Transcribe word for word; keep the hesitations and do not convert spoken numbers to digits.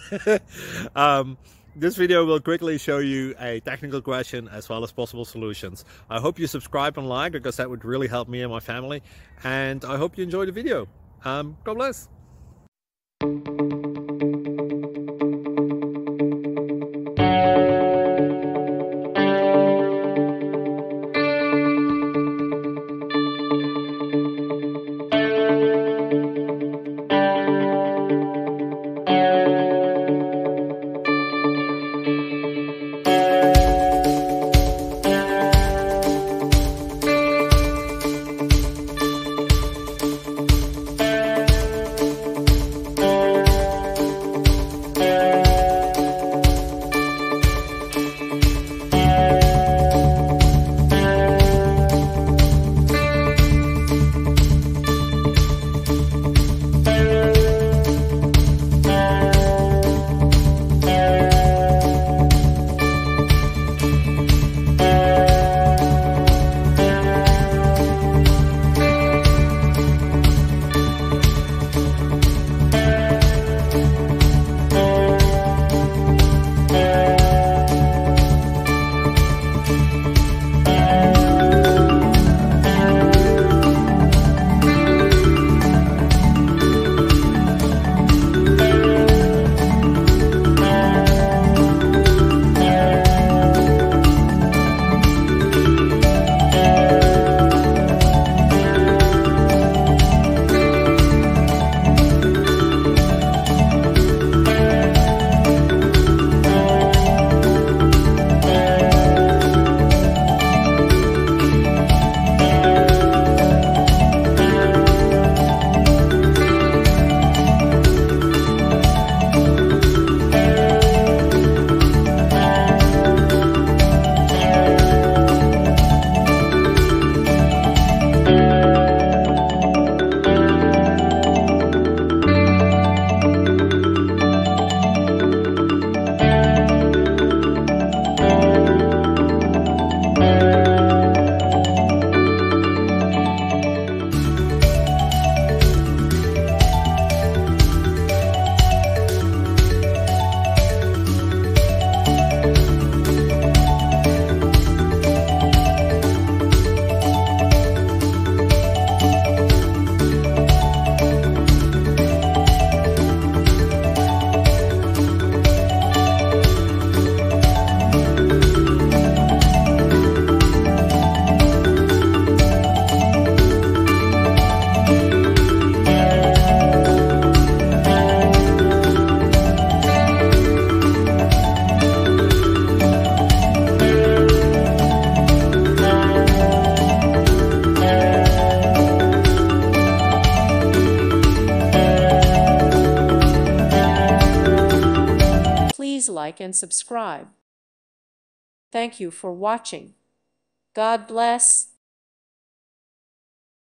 um, this video will quickly show you a technical question as well as possible solutions. I hope you subscribe and like, because that would really help me and my family. And I hope you enjoy the video. Um, God bless. Please like and subscribe. Thank you for watching. God bless.